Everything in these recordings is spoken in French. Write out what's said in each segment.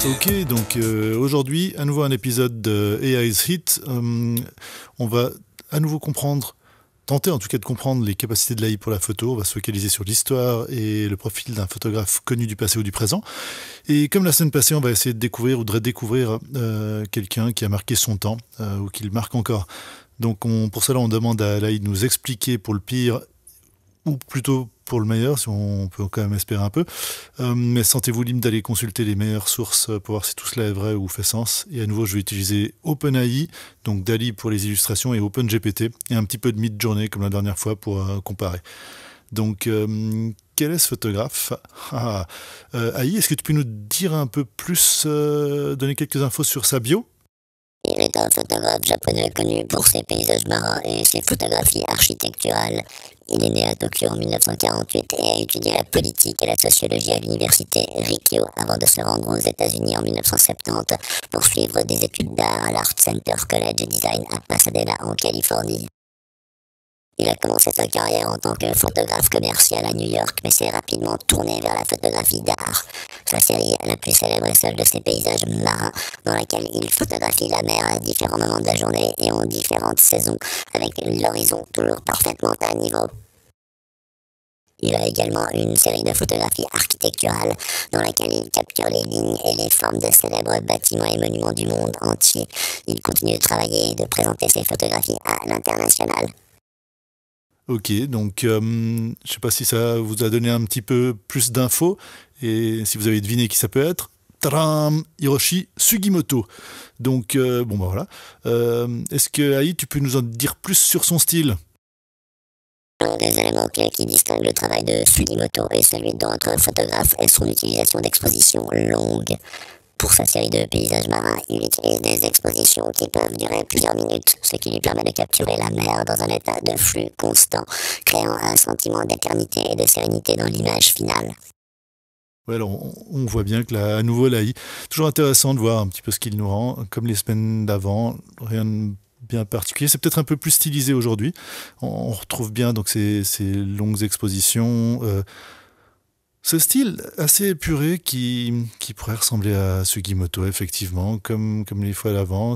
Ok, donc aujourd'hui, à nouveau un épisode de AI's Hit. On va à nouveau tenter en tout cas de comprendre les capacités de l'AI pour la photo. On va se focaliser sur l'histoire et le profil d'un photographe connu du passé ou du présent. Et comme la semaine passée, on va essayer de découvrir ou de redécouvrir quelqu'un qui a marqué son temps ou qui le marque encore. Donc pour cela, on demande à l'AI de nous expliquer pour le pire ou plutôt pour le meilleur, si on peut quand même espérer un peu. Mais sentez-vous libre d'aller consulter les meilleures sources pour voir si tout cela est vrai ou fait sens. Et à nouveau, je vais utiliser OpenAI, donc DALL-E pour les illustrations et OpenGPT, et un petit peu de Midjourney comme la dernière fois pour comparer. Donc, quel est ce photographe AI, est-ce que tu peux nous dire un peu plus, donner quelques infos sur sa bio? Il est un photographe japonais connu pour ses paysages marins et ses photographies architecturales. Il est né à Tokyo en 1948 et a étudié la politique et la sociologie à l'université Rikyo avant de se rendre aux États-Unis en 1970 pour suivre des études d'art à l'Art Center College of Design à Pasadena en Californie. Il a commencé sa carrière en tant que photographe commercial à New York, mais s'est rapidement tourné vers la photographie d'art. Sa série la plus célèbre est celle de ses paysages marins, dans laquelle il photographie la mer à différents moments de la journée et en différentes saisons, avec l'horizon toujours parfaitement à niveau. Il a également une série de photographies architecturales dans laquelle il capture les lignes et les formes de célèbres bâtiments et monuments du monde entier. Il continue de travailler et de présenter ses photographies à l'international. Ok, donc je ne sais pas si ça vous a donné un petit peu plus d'infos et si vous avez deviné qui ça peut être. Tadam, Hiroshi Sugimoto. Donc bon bah voilà. Est-ce que Aïe, tu peux nous en dire plus sur son style? Un des éléments clés qui distingue le travail de Sugimoto et celui d'autres photographes est son utilisation d'expositions longues. Pour sa série de paysages marins, il utilise des expositions qui peuvent durer plusieurs minutes, ce qui lui permet de capturer la mer dans un état de flux constant, créant un sentiment d'éternité et de sérénité dans l'image finale. Ouais, alors on voit bien que là, à nouveau l'AI, toujours intéressant de voir un petit peu ce qu'il nous rend, comme les semaines d'avant, rien de bien particulier. C'est peut-être un peu plus stylisé aujourd'hui. On retrouve bien donc ces longues expositions. Ce style assez épuré qui pourrait ressembler à Sugimoto, effectivement, comme les fois d'avant.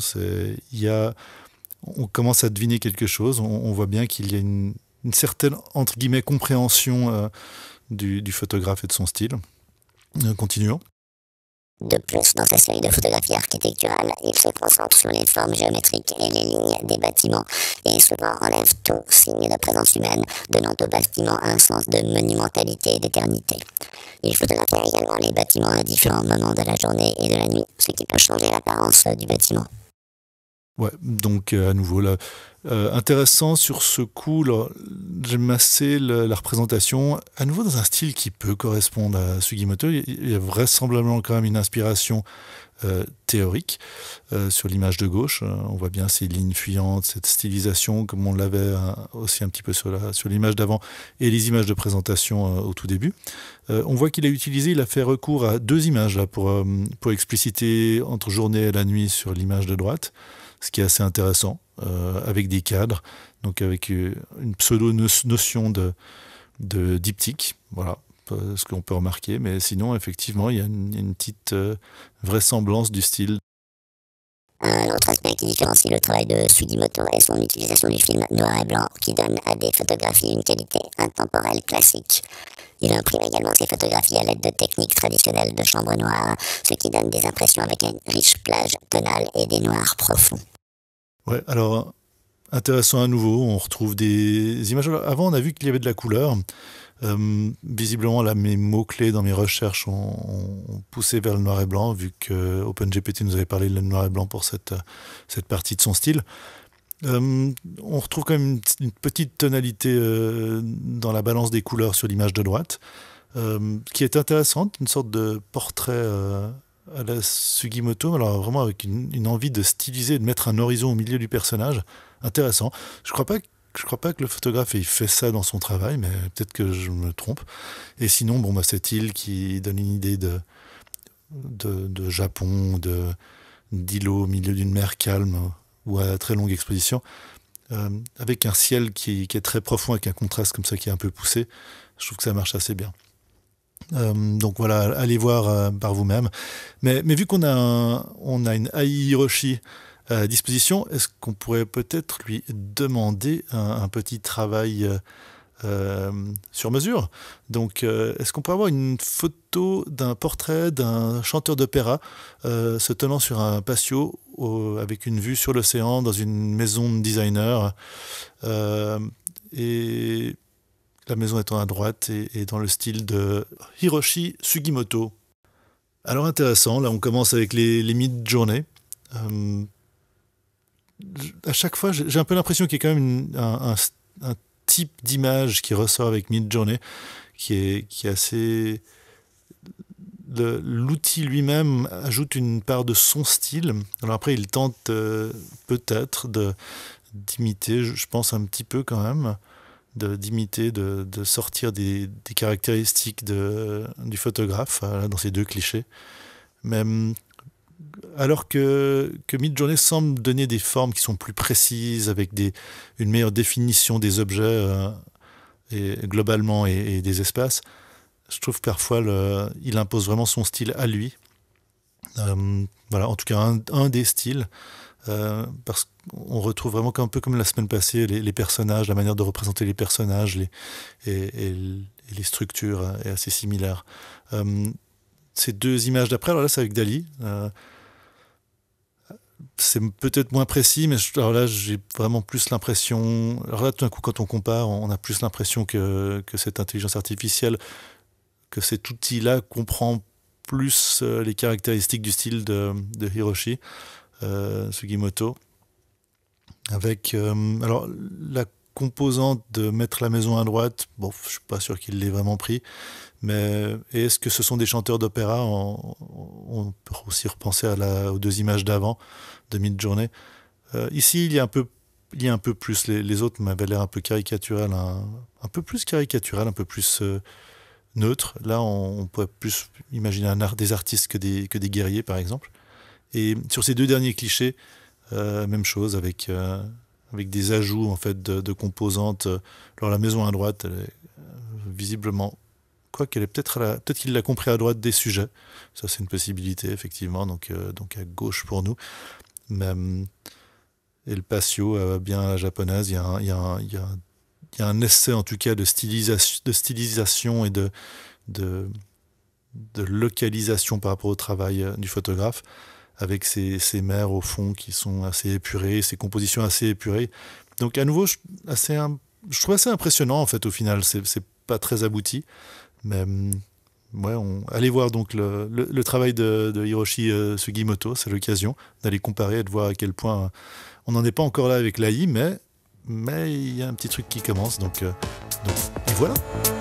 On commence à deviner quelque chose. On voit bien qu'il y a une certaine, entre guillemets, compréhension du photographe et de son style. Continuons. De plus, dans sa série de photographies architecturales, il se concentre sur les formes géométriques et les lignes des bâtiments, et souvent enlève tout signe de présence humaine, donnant au bâtiment un sens de monumentalité et d'éternité. Il photographie également les bâtiments à différents moments de la journée et de la nuit, ce qui peut changer l'apparence du bâtiment. Ouais, donc à nouveau, là, intéressant sur ce coup, là, j'aime assez la représentation, à nouveau dans un style qui peut correspondre à Sugimoto. Il y a vraisemblablement quand même une inspiration théorique sur l'image de gauche. On voit bien ces lignes fuyantes, cette stylisation, comme on l'avait aussi un petit peu sur l'image d'avant, et les images de présentation au tout début. On voit il a fait recours à deux images là, pour expliciter entre journée et la nuit sur l'image de droite, ce qui est assez intéressant, avec des cadres, donc avec une pseudo-notion de diptyque, voilà, ce qu'on peut remarquer, mais sinon, effectivement, il y a une petite vraisemblance du style. Un autre aspect qui différencie le travail de Sugimoto est son utilisation du film noir et blanc, qui donne à des photographies une qualité intemporelle classique. Il imprime également ses photographies à l'aide de techniques traditionnelles de chambre noire, ce qui donne des impressions avec une riche plage tonale et des noirs profonds. Ouais, alors, intéressant à nouveau, on retrouve des images. Avant, on a vu qu'il y avait de la couleur. Visiblement, là, mes mots-clés dans mes recherches ont poussé vers le noir et blanc, vu que OpenGPT nous avait parlé de noir et blanc pour cette partie de son style. On retrouve quand même une petite tonalité dans la balance des couleurs sur l'image de droite, qui est intéressante, une sorte de portrait à la Sugimoto, alors vraiment avec une envie de styliser, de mettre un horizon au milieu du personnage. Intéressant. Je crois pas que le photographe ait fait ça dans son travail, mais peut-être que je me trompe. Et sinon, bon, bah, cette île qui donne une idée de Japon, d'îlot au milieu d'une mer calme ou à très longue exposition, avec un ciel qui est très profond, avec un contraste comme ça qui est un peu poussé, je trouve que ça marche assez bien. Donc voilà, allez voir par vous-même. Mais vu qu'on a une AI Hiroshi à disposition, est-ce qu'on pourrait peut-être lui demander un petit travail sur mesure? Donc, est-ce qu'on peut avoir une photo d'un portrait d'un chanteur d'opéra se tenant sur un patio avec une vue sur l'océan dans une maison de designer et la maison étant à droite et dans le style de Hiroshi Sugimoto. Alors intéressant, là on commence avec les mid-journées. À chaque fois, j'ai un peu l'impression qu'il y a quand même un type d'image qui ressort avec mid-journée, qui est assez... L'outil lui-même ajoute une part de son style. Alors après, il tente peut-être d'imiter, je pense un petit peu quand même, d'imiter, de sortir des caractéristiques du photographe dans ces deux clichés. Mais alors que Midjourney semble donner des formes qui sont plus précises, avec une meilleure définition des objets globalement et des espaces, je trouve que parfois il impose vraiment son style à lui. Voilà, en tout cas un des styles. Parce qu'on retrouve vraiment un peu comme la semaine passée les personnages, la manière de représenter les personnages et les structures est assez similaire. Ces deux images d'après, alors là c'est avec Dali. C'est peut-être moins précis, mais alors là j'ai vraiment plus l'impression... Alors là tout d'un coup quand on compare, on a plus l'impression que cette intelligence artificielle, que cet outil-là comprend plus les caractéristiques du style de Hiroshi Sugimoto, avec alors la composante de mettre la maison à droite, bon, je suis pas sûr qu'il l'ait vraiment pris, mais est-ce que ce sont des chanteurs d'opéra? On peut aussi repenser aux deux images d'avant de Midjourney. Ici, il y a un peu plus, les autres m'avaient l'air un peu caricatural, un peu plus caricatural, un peu plus neutre. Là, on pourrait plus imaginer des artistes que des guerriers, par exemple. Et sur ces deux derniers clichés, même chose avec des ajouts en fait de composantes. Alors la maison à droite, elle est visiblement, quoi qu'elle est peut-être qu'il l'a compris à droite des sujets. Ça c'est une possibilité effectivement. Donc à gauche pour nous. Mais, et le patio, bien à la japonaise, il y a un essai en tout cas de stylisation et de localisation par rapport au travail du photographe, avec ces mers au fond qui sont assez épurées, ces compositions assez épurées. Donc à nouveau, je trouve assez impressionnant en fait au final. C'est pas très abouti, mais ouais, allez voir donc le travail de Hiroshi Sugimoto, c'est l'occasion d'aller comparer et de voir à quel point on n'en est pas encore là avec l'AI, mais il y a un petit truc qui commence, donc et voilà.